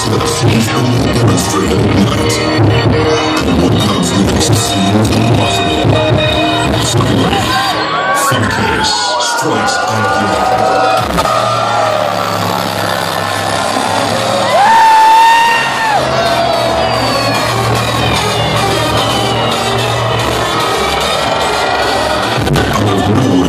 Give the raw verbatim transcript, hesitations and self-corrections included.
He's only demonstrated all night. And what comes next seems impossible. Suddenly, Funcase strikes out of the Our world